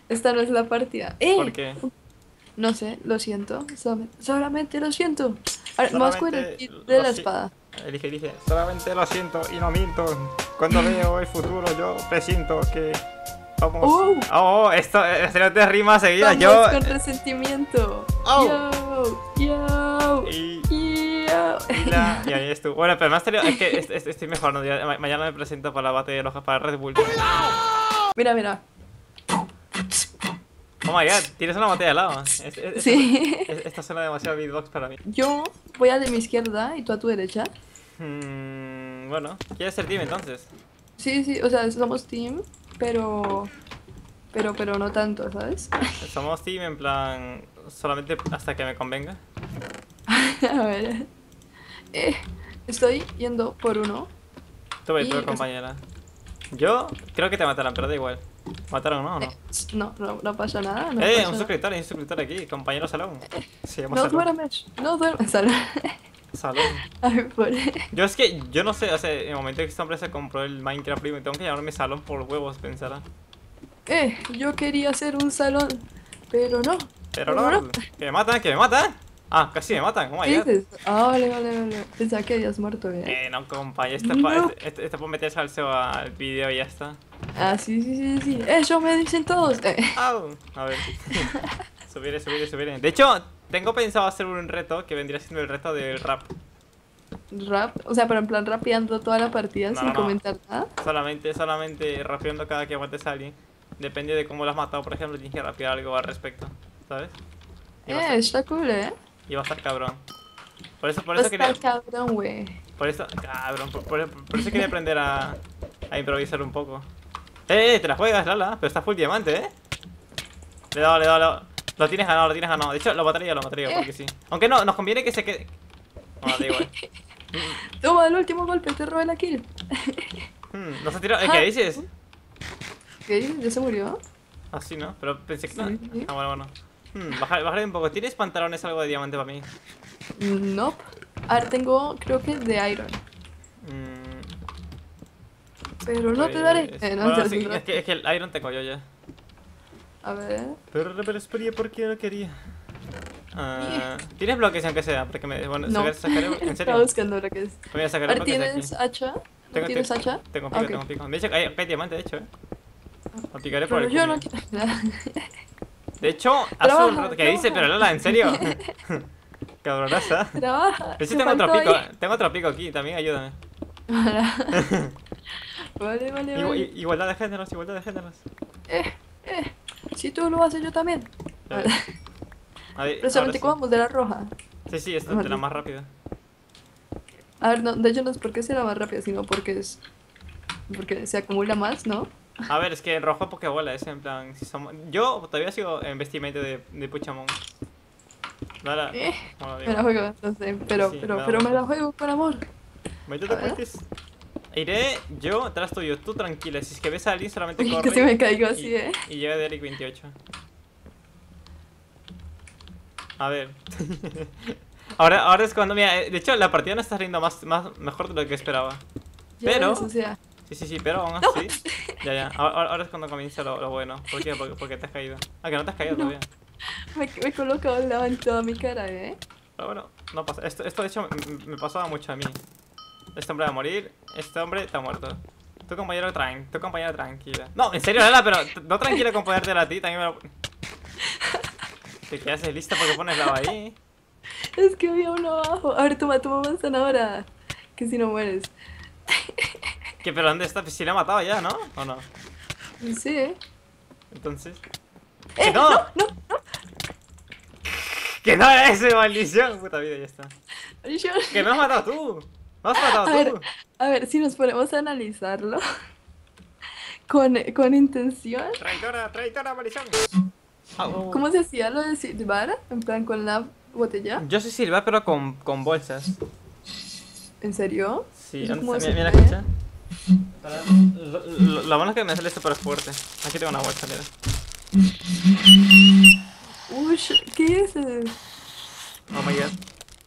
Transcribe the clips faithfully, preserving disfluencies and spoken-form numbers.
esta no es la partida. ¡Eh! ¿Por qué? No sé, lo siento. Solamente, solamente lo siento. A ver, vamos con el Solamente kit de lo la si- espada. Elige, elige. Solamente lo siento y no miento. Cuando veo el futuro, yo presiento que. Vamos. ¡Oh! Oh, esto es de rimas seguidas. Vamos Yo. con resentimiento. ¡Oh! Yo, yo, Y. yo. Y, la, y ahí es tú. Bueno, pero me has tenido. Es que est- est- estoy mejorando. Ya, ma- mañana me presento para la batalla de hojas para Red Bull. Mira, mira. Oh my god, tienes una botella de lava. Es- es- es- Sí. es- Esta suena demasiado beatbox para mí. Yo voy a de mi izquierda y tú a tu derecha. Hmm, bueno, ¿quieres ser team entonces? Sí, sí, o sea, somos team, pero. Pero, pero no tanto, ¿sabes? Somos team en plan. Solamente hasta que me convenga. A ver. Eh, estoy yendo por uno. Tú ve, Y- tú, compañera. Yo creo que te matarán, pero da igual. ¿Mataron o no? ¿O no? Eh, no, no, no pasa nada. No eh, pasa un nada. suscriptor, hay un suscriptor aquí, compañero Salón. Se llama No Salón. duermes, no duermes. Salud. Salón. A ver, por. Yo es que, yo no sé, o sea, en el momento que este hombre se compró el Minecraft Primo, tengo que llamarme Salón por huevos, pensará. Eh, yo quería hacer un salón, pero no. Pero no, que me matan, que me matan. Ah, casi me matan, oh my ¿Qué god. dices? Ah, vale, vale, vale. Pensaba que habías muerto, ¿eh? Eh, no, compa, este, No. pa, este, este, este por meterse al S E O al vídeo y ya está. Ah, sí, sí, sí, sí. Eso me dicen todos. Eh. Au. A ver. Subiré, subiré, subiré. De hecho, tengo pensado hacer un reto que vendría siendo el reto del rap. Rap, o sea, pero en plan rapeando toda la partida No, sin no, no. comentar nada. Solamente, solamente rapeando cada que mates a alguien. Depende de cómo lo has matado, por ejemplo, tienes que rapear algo al respecto, ¿sabes? Y va a Eh, estar, está cool, ¿eh? y va a estar cabrón. Por eso, por Va a eso quería. estar cabrón, güey. Por eso. Cabrón, por, por- por eso quería aprender a, a improvisar un poco. Eh, eh, te la juegas, Lala, pero está full diamante, eh. Le he dado, le he dado, le he dado. Lo tienes ganado, lo tienes ganado. De hecho, lo mataría, lo mataría, porque sí. Aunque no, nos conviene que se quede. No, da igual. Toma el último golpe, te robé la kill. Hmm, ¿nos ha tirado? ¿Eh, ¿Qué dices? ¿Qué dices? ¿Ya se murió? Ah, sí, ¿no? Pero pensé que no. Sí, sí. Ah, bueno, bueno. Hmm, bajar, bajarle un poco. ¿Tienes pantalones algo de diamante para mí? Nope. Ahora tengo, creo que de Iron. Mm, Pero no te pues, daré. Eh, no, bueno, te- sí, te- es, que, es que el Iron tengo yo ya. A ver. Pero pero esperé porque no quería. Ah, ¿tienes bloques aunque sea? Porque me. Bueno, No. sacar- sacaré. ¿En Estaba serio? buscando lo que es. Voy a sacar Ahora, bloques de aquí. ¿tienes hacha? ¿No Tengo- tienes tengo- hacha? Tengo Ah, pico, ok. tengo pico. De hecho, hay, hay diamante, de hecho, eh. Lo picaré por Pero el yo culo. no quiero nada. De hecho, hace Trabaja, un rato que dice, trabaja. pero Lola, ¿en serio? Cabronaza. Trabaja. De hecho, te tengo otro faltó pico. ahí. Tengo otro pico aquí, también ayúdame. Vale, vale, Igu- vale. i- igualdad de géneros, igualdad de géneros. Eh, eh. Si tú lo haces, yo también. Ya. Ahí, Pero solamente ahora comamos de la roja. sí. Sí, sí, esta es de la más rápida. A ver, no, de hecho no es porque sea la más rápida, sino porque es. Porque se acumula más, ¿no? A ver, es que en rojo Pokébola es en plan. Si somos... Yo todavía sigo en vestimenta de, de Puchamón. No la. Eh, no la me digo. la juego, no sé, pero, Sí, pero, me da pero me vuelta. la juego con amor. Métete, A ver. puentes. Iré yo tras tuyo, tú tranquila. Si es que ves a alguien, solamente Uy, corre. casi me caigo así, y, ¿eh? y llega de Eric veintiocho. A ver. ahora, ahora es cuando. Mira, eh, de hecho, la partida no está riendo más, más mejor de lo que esperaba. Ya Pero- ves, o sea, Sí, sí, sí, pero aún así. Ya, ya. Ahora, ahora es cuando comienza lo, lo bueno. ¿Por qué? Porque, porque te has caído. Ah, que no te has caído No. todavía. me, me he colocado lava en toda mi cara, ¿eh? Pero bueno, no pasa. Esto, esto de hecho me, me pasaba mucho a mí. Este hombre va a morir, este hombre está muerto. Tu compañero tran, tu compañera tranquila. No, en serio, Lela, pero t- no tranquila con ponértela a ti, también me lo. ¿Qué, qué haces? ¿Lista porque pones lava ahí? Es que había uno abajo. A ver, toma, toma manzana ahora. Que si no mueres. ¿Qué, pero dónde está? Pues si la ha matado ya, ¿no? ¿O no? Sí, ¿eh? Entonces. ¡Eh! ¡Que no! ¡No, no! ¡Que no era ese, maldición! Puta vida, ya está. Yo- ¡Que me has matado tú! ¡Me has matado A ver, tú! a ver, si nos ponemos a analizarlo con, con intención, ¡Traidora, traidora, maldición! Au. ¿cómo se hacía lo de silbar? En plan, con la botella. Yo soy Silva, pero con, con bolsas. ¿En serio? Sí, ¿Eso antes, cómo mira, se mira, hace? escucha. Para- Lo, lo, lo bueno es que me sale súper fuerte. Aquí tengo una bolsa, mira. Uy, ¿qué es eso? Oh my god.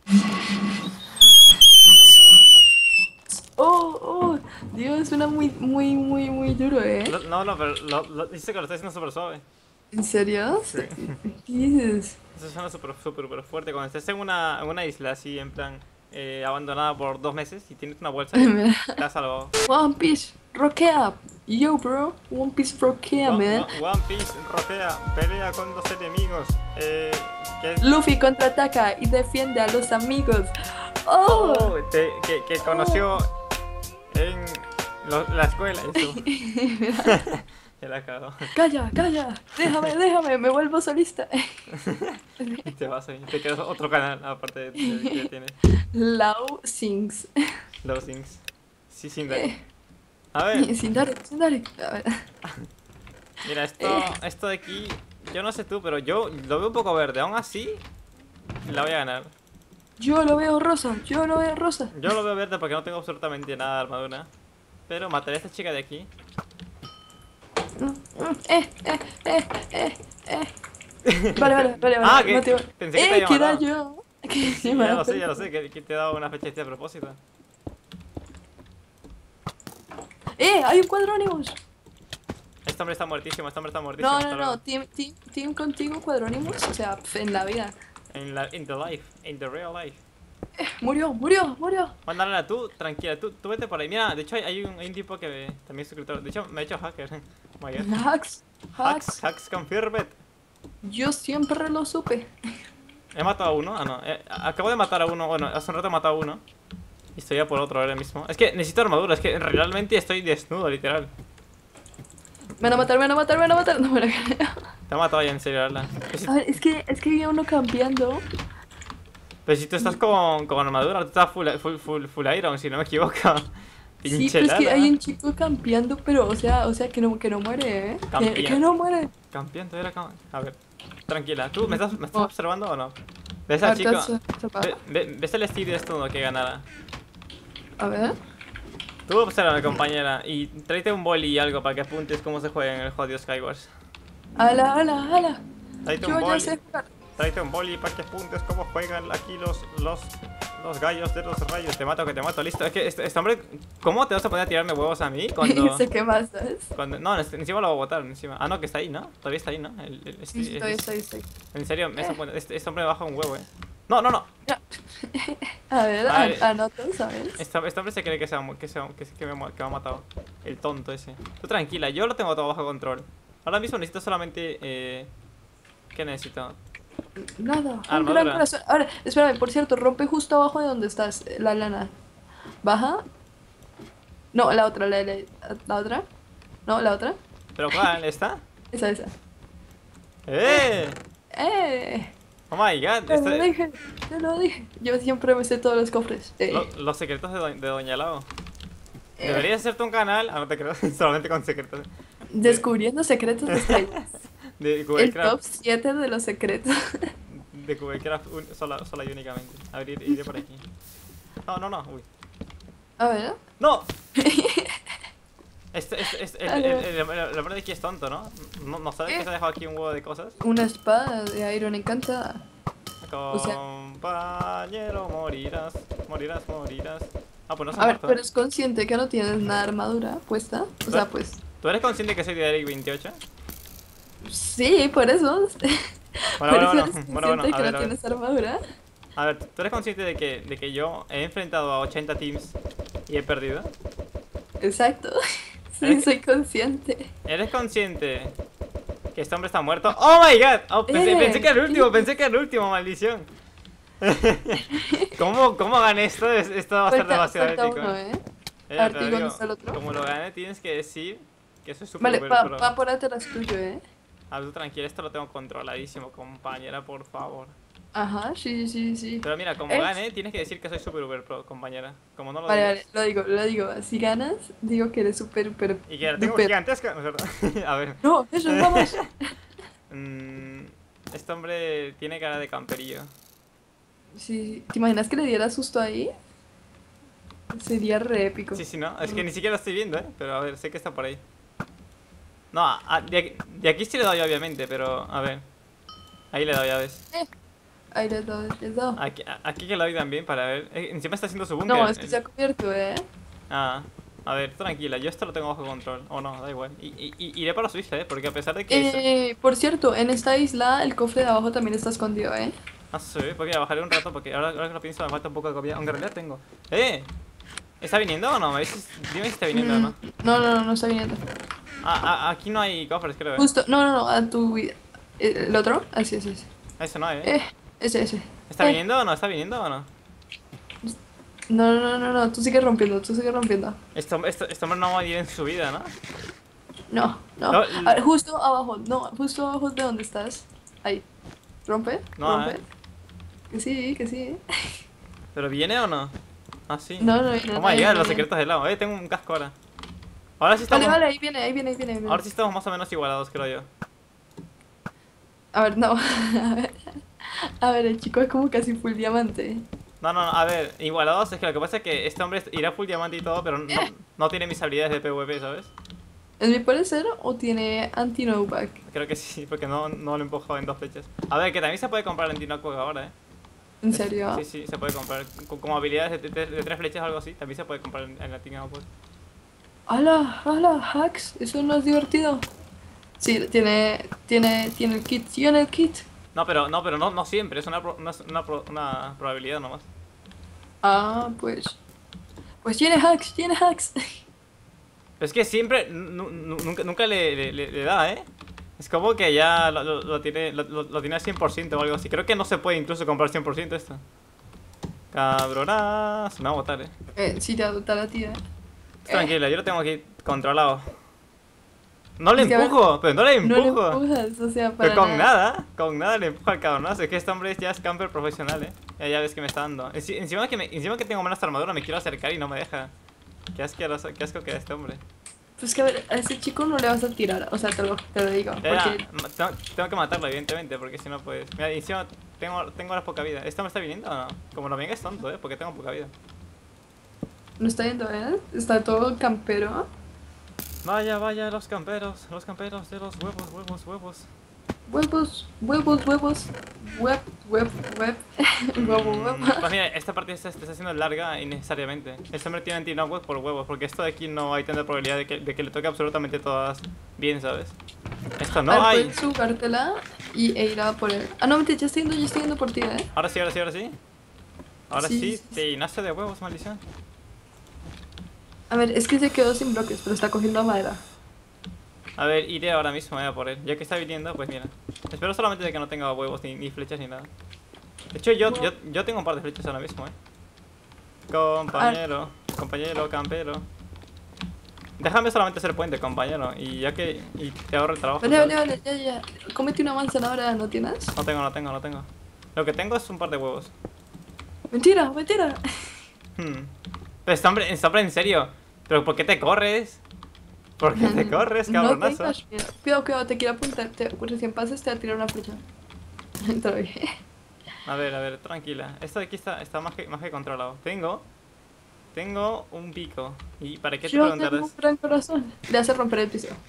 Oh, oh, Dios, suena muy, muy, muy, muy duro, ¿eh? Lo- No, no, pero lo, lo, dice que lo está haciendo súper suave. ¿En serio? Sí. ¿Qué dices? Eso suena súper, súper, súper fuerte. Cuando estés en una, en una isla así, en plan, eh, abandonada por dos meses y tienes una bolsa y Mira. te has salvado. One Piece, roquea. Yo, bro. One Piece, roquea, One, man. One- One Piece, rocea, pelea con dos enemigos. Eh, ¿qué es? Luffy contraataca y defiende a los amigos. Oh. Oh, te- que, que conoció en lo- la escuela. Eso. Ya la cagó. Calla, calla. Déjame, déjame. Me vuelvo solista. Y te vas ahí. Te quedas otro canal aparte de, de- que tienes. Lau Sings. Los Things. Sí, sin dar. A ver, Sin dar, sin dar. A ver. mira, esto, esto de aquí. Yo no sé tú, pero yo lo veo un poco verde. Aún así, la voy a ganar. Yo lo veo rosa. Yo lo veo rosa. Yo lo veo verde porque no tengo absolutamente nada de armadura. Pero mataré a esta chica de aquí. Mm, mm, Eh, eh, eh, eh, eh. Vale, vale, vale, vale. Ah, que- no te- pensé que te eh, había que era matado. yo. Que Sí, ya lo sé, ya lo sé, que, que te he dado una fecha de a propósito. Eh, hay un cuadrónimos. Este hombre está muertísimo, este hombre está muertísimo. No, hasta no, luego. no. Team, team, team contigo, cuadrónimos. O sea, pf, en la vida. En la, in the life, in the real life. Murió, murió, murió. Mándala tú, tranquila, tú, tú vete por ahí. Mira, de hecho hay, hay un, hay un tipo que me- también es suscriptor. De hecho, me ha hecho hacker. Oh my god. Hacks, Hacks, hacks. hacks confirmed. Yo siempre lo supe. He matado a uno, ah no, eh, acabo de matar a uno, bueno, hace un rato he matado a uno. Y estoy ya por otro ahora mismo. Es que necesito armadura, es que realmente estoy desnudo, literal. Me van a matar, me van a matar, me van a matar. No me lo creo. Te ha matado ya en serio, ¿verdad? Pero si, A ver, es que, es que había uno cambiando. pero si tú estás con, con armadura, tú estás full, full, full, full iron, si no me equivoco. Sí, Pinche pero es que Lala. hay un chico campeando, pero, o sea, o sea, que no, que no muere, ¿eh? Que, Campea. que no muere. Campeón, todavía la cam- A ver, tranquila, ¿tú me estás, me estás Oh. observando o no? ¿Ves al chico? Ahorita se- se apaga. Ve- ve- ¿Ves el estilo desnudo que ganará? A ver. Tú observa, compañera, y tráete un boli y algo para que apuntes cómo se juega en el jodido Skywars. Ala, ala, ala. Tráete un Yo ya boli, sé jugar. tráete un boli para que apuntes cómo juegan aquí los, los, los gallos de los rayos. Te mato, que te mato, listo. Es que este, este hombre, ¿cómo te vas a poner a tirarme huevos a mí cuando... sé qué más, ¿sabes? cuando no, este- encima lo voy a botar, encima. Ah, no, que está ahí, ¿no? Todavía está ahí, ¿no? El- el- este- Sí, sí, estoy, este- estoy, estoy. En serio, me- este, este hombre me baja un huevo, eh. No, no, no. A ver, A ver. an- anota, ¿sabes? Este, este hombre se cree que, se ha, mu- que, se ha- que, se- que me, ha- que me ha matado. El tonto ese. Tú tranquila, yo lo tengo todo bajo control. Ahora mismo necesito solamente... Eh, ¿Qué necesito? Nada, un Armadura. gran corazón. Ahora, espérame, por cierto, rompe justo abajo de donde estás, eh, la lana. Baja. No, la otra, la, la, la otra. No, la otra. ¿Pero cuál? ¿Esta? Esa, esa. ¡Eh! ¡Eh! Oh my god. Te lo Este, dije, te lo dije. Yo siempre me sé todos los cofres. Eh, lo- los secretos de, Do- de Doña Lao. eh, Deberías hacerte un canal. Ah, no te creo. Solamente con secretos. Descubriendo secretos de Skywars. De El top Cubecraft. siete de los secretos. De Cubecraft un- sola, sola y únicamente. A ver, iré por aquí. No, no, no. Uy. A ver. ¡No! Este, este, este, el, el, el, el- el hombre de aquí es tonto, ¿no? ¿No, no sabe que se ha dejado aquí un huevo de cosas? Una espada de Iron encantada. sea- Compañero, morirás, morirás, morirás. Ah, pues no se ha A ver, muerto. pero es consciente que no tienes nada de armadura puesta. O sea, pues. ¿Tú eres consciente que soy de Eric veintiocho? Sí, por eso. Bueno, por bueno, eso bueno, eres bueno, consciente bueno, a que ver, no a ver. tienes armadura. A ver, ¿tú eres consciente de que, de que yo he enfrentado a ochenta teams y he perdido? Exacto. Sí, ¿Eh? soy consciente. ¿Eres consciente que este hombre está muerto? ¡Oh my god! Oh, pensé, Eh, pensé que era el último, ¿qué? pensé que era el último, maldición. ¿Cómo, ¿Cómo gané esto? Es- Esto va a ser Falta, demasiado falta épico. uno, ¿eh? Eh, A ver, te lo ¿y dónde digo, está el otro? como lo gane, tienes que decir que soy super Vale, super va, pro. va por atrás tuyo, ¿eh? Ah, tú tranquila, esto lo tengo controladísimo, compañera, por favor. Ajá, sí, sí, sí. Pero mira, como Es- gane, tienes que decir que soy super super pro, compañera. Como no lo Vale, digas. vale, lo digo, lo digo. Si ganas, digo que eres súper, súper. Y que la tengo duper. gigantesca. No, es verdad. A ver. No, eso, vamos. Mm, este hombre tiene cara de camperillo. Sí, ¿te imaginas que le diera susto ahí? Sería re épico. Sí, sí, no. Es que ni siquiera lo estoy viendo, ¿eh? Pero a ver, sé que está por ahí. No, a- a- de, aquí, de aquí sí le doy, obviamente, pero a ver. Ahí le doy, ya ves. Ahí le doy, le doy. Aquí, a- aquí que le doy también para ver. Eh, encima está haciendo su búnker. No, es que se ha cubierto, ¿eh? Ah, A ver, tranquila, yo esto lo tengo bajo control. O no, da igual. Y, y- y- iré para su isla, ¿eh? Porque a pesar de que... Eh, por cierto, en esta isla el cofre de abajo también está escondido, ¿eh? Ah, sí, porque ya bajaré un rato porque ahora, ahora que lo pienso me falta un poco de comida. Aunque en realidad tengo. ¡Eh! ¿Está viniendo o no? ¿Me dices? Dime si está viniendo o Mm, no. no, no, no, no está viniendo. Ah, ah, aquí no hay cofres, creo. ¿Eh? Justo, no, no, no, a tu... eh, ¿El otro? Así, así, así. Eso no hay, ¿eh? Eh, ese, ese. ¿Está Eh, viniendo o no? ¿Está viniendo o no? No, no, no, no, no, tú sigues rompiendo, tú sigues rompiendo. Esto, esto, este hombre no va a ir en su vida, ¿no? No, no. No, A ver, justo abajo, no, justo abajo de donde estás. Ahí. ¿Rompe? No, ¿Rompe? eh. Que sí, que sí. ¿Pero viene o no? Ah, sí. No, no, no. Vamos a no, llegar a no, los no. secretos del lado. Eh, tengo un casco ahora. Ahora sí estamos... Vale, vale, ahí viene, ahí viene, ahí viene. ahí viene. Ahora sí estamos más o menos igualados, creo yo. A ver, no. A ver, a ver, el chico es como casi full diamante. No, no, no, a ver, igualados es que lo que pasa es que este hombre irá full diamante y todo, pero no, no tiene mis habilidades de PvP, ¿sabes? ¿Es mi parecer o tiene anti-knockback? Creo que sí, porque no, no lo he empujado en dos flechas. A ver, que también se puede comprar en Tinoco ahora, ¿eh? ¿En serio? Sí, sí, se puede comprar. Con- Como habilidades de, de- de tres flechas o algo así, también se puede comprar en, en la Tinoco. ¡Hala! ¡Hala! ¡Hacks! Eso no es divertido. Sí, tiene, tiene, tiene el kit. Tiene el kit. No, pero no, pero no, no siempre, es una, pro- una, una pro- una probabilidad nomás. Ah, pues. Pues tiene hacks, tiene hacks. Pero es que siempre, nu- nu- nunca, nunca le, le- le- le da, ¿eh? Es como que ya lo, lo- lo tiene, lo, lo- lo tiene al cien por ciento o algo así. Creo que no se puede incluso comprar cien por ciento esto. Cabronas. Me va a botar, eh. Eh, sí, te adopta la tía. Tranquila, yo lo tengo aquí controlado. No le Es que a ver, empujo, pero no le No le empujo. empujas, o sea, para Pero con nada. nada, con nada le empujo al cabronazo. Es que este hombre ya es camper profesional, eh. Ya, ya ves que me está dando. Enci- Encima que, me, encima que tengo menos armadura, me quiero acercar y no me deja. Qué asqueroso, qué asco que da este hombre. Pues que a ver, a ese chico no le vas a tirar, o sea, te lo, te lo digo. Ya, ya, Porque ma- tengo, tengo que matarlo, evidentemente, porque si no, pues. Mira, y encima tengo, tengo ahora poca vida. ¿Este hombre está viniendo o no? Como lo venga es tonto, eh, porque tengo poca vida. no está yendo, ¿eh? Está todo campero. Vaya, vaya, los camperos, los camperos de los huevos, huevos, huevos. Huevos, huevos, huevos. Web, web, web. Huevo, huevo. Mm, Pues mira, esta partida se está haciendo larga innecesariamente. Este hombre tiene anti-knockback por huevos, porque esto de aquí no hay tanta probabilidad de que, de que le toque absolutamente todas bien, ¿sabes? Esto no a ver, hay. puedes jugártela y e ir a por él. Ah, no, mentira, ya estoy yendo, ya estoy yendo por ti, ¿eh? Ahora sí, ahora sí, ahora sí. Ahora sí, Sí, sí, te llenaste de huevos, maldición. A ver, es que se quedó sin bloques, pero está cogiendo madera. A ver, iré ahora mismo eh, a por él. Ya que está viniendo, pues mira. Espero solamente de que no tenga huevos, ni, ni flechas, ni nada. De hecho, yo, yo, yo tengo un par de flechas ahora mismo, eh. Compañero, compañero, campero. Déjame solamente hacer puente, compañero. Y ya que. Y te ahorro el trabajo. Vale, ¿sabes? vale, vale, ya, ya. Cómete una manzana ahora, ¿no tienes? No tengo, no tengo, no tengo. Lo que tengo es un par de huevos. Mentira, mentira. Hmm. Pero este hombre, este hombre, en serio. ¿Pero por qué te corres? ¿Por qué te corres, No cabronazo? tengas miedo. Cuidado, cuidado, te quiero apuntar. Te, recién pases, te voy a tirar una flecha. Entra bien. A ver, a ver, tranquila. Esto de aquí está, está más, que, más que controlado. Tengo. Tengo un pico. ¿Y para qué te Yo tengo preguntarás? un gran corazón. Le hace romper el piso.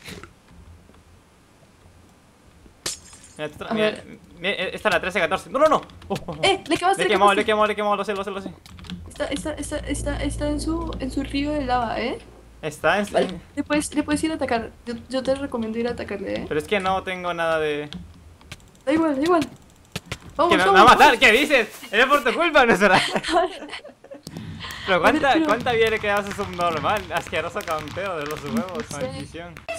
Mira, tú tra- A mira, ver. mira, esta es la trece catorce. ¡No, no, no! Oh, oh, oh. ¡Eh! ¡Le quemaste! Le he le quemado, le he quemaste! quemado, le he quemado, lo sé, lo sé, lo sé, lo sé. Está, está, está, está, está en su, en su río de lava, ¿eh? Está en... Vale, le puedes, le puedes ir a atacar. Yo, yo te recomiendo ir a atacarle, ¿eh? Pero es que no tengo nada de... Da igual, da igual. Vamos, ¡Que me, me vamos, va a matar! vamos. ¿Qué dices? ¡Era por tu culpa, no es verdad! Pero ¿cuánta, pero- cuánta vida le quedaba a un normal? Asqueroso campeo de los huevos, Sí. maldición.